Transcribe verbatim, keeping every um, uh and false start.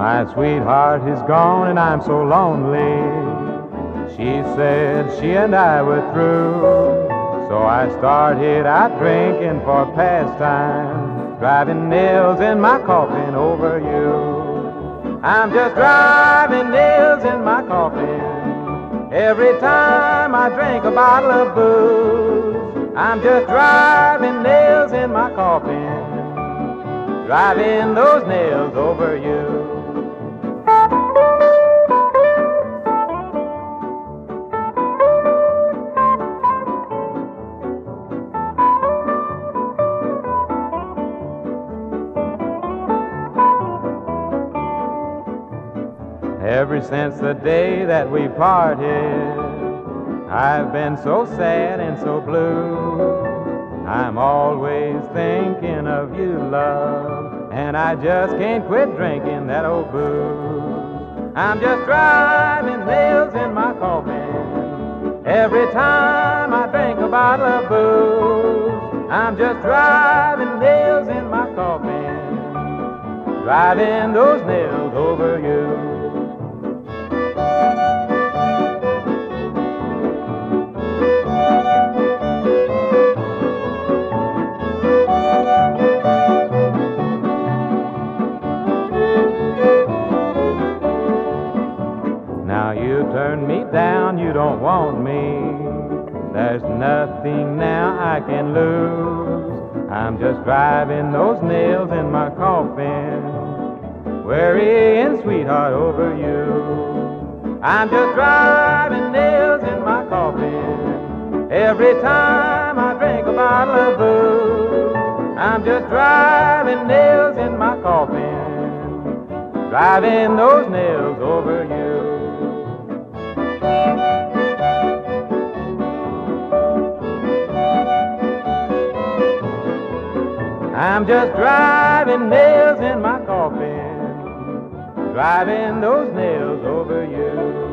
My sweetheart is gone and I'm so lonely. She said she and I were through, so I started out drinking for pastime, driving nails in my coffin over you. I'm just driving nails in my coffin every time I drink a bottle of booze. I'm just driving nails in my coffin, driving those nails over you. Ever since the day that we parted, I've been so sad and so blue. I'm always thinking of you, love, and I just can't quit drinking that old booze. I'm just driving nails in my coffin every time I drink a bottle of booze. I'm just driving nails in my coffin, driving those nails over you. Now you turn me down, you don't want me. There's nothing now I can lose. I'm just driving those nails in my coffin, worrying, sweetheart, over you. I'm just driving nails in my coffin every time I drink a bottle of booze. I'm just driving nails in my coffin, driving those nails over you. I'm just driving nails in my coffin, driving those nails over you.